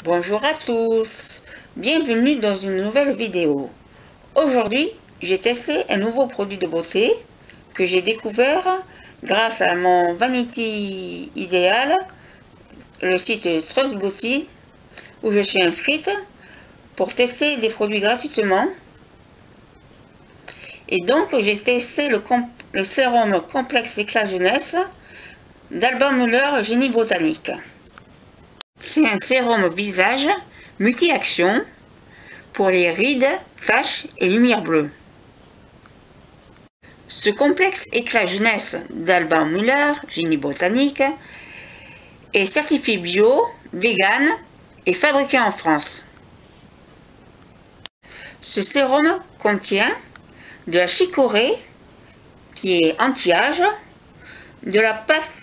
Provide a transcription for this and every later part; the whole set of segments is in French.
Bonjour à tous, bienvenue dans une nouvelle vidéo. Aujourd'hui, j'ai testé un nouveau produit de beauté que j'ai découvert grâce à mon Vanity Ideal, le site Trust Beauty, où je suis inscrite pour tester des produits gratuitement. Et donc, j'ai testé le sérum complexe éclat jeunesse d'Alban Müller Génie Botanique. C'est un sérum visage multi-action pour les rides, taches et lumière bleue. Ce complexe éclat jeunesse d'Alban Müller Génie Botanique est certifié bio, vegan et fabriqué en France. Ce sérum contient de la chicorée qui est anti-âge, de la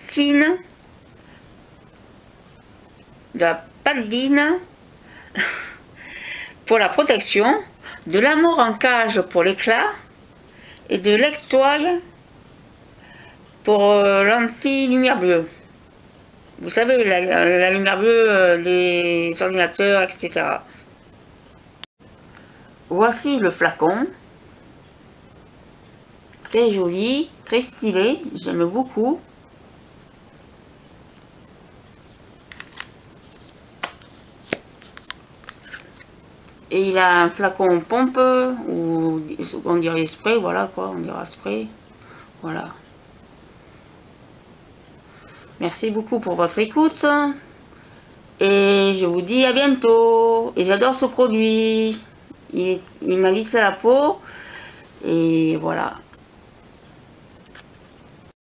padine pour la protection, de l'amour en cage pour l'éclat et de l'ectoile pour l'anti-lumière bleue. Vous savez, la lumière bleue des ordinateurs, etc. Voici le flacon. Très joli, très stylé, j'aime beaucoup. Et il a un flacon pompe, ou on dirait spray, voilà quoi, on dira spray. Voilà. Merci beaucoup pour votre écoute. Et je vous dis à bientôt. Et j'adore ce produit. Il m'a lissé la peau. Et voilà.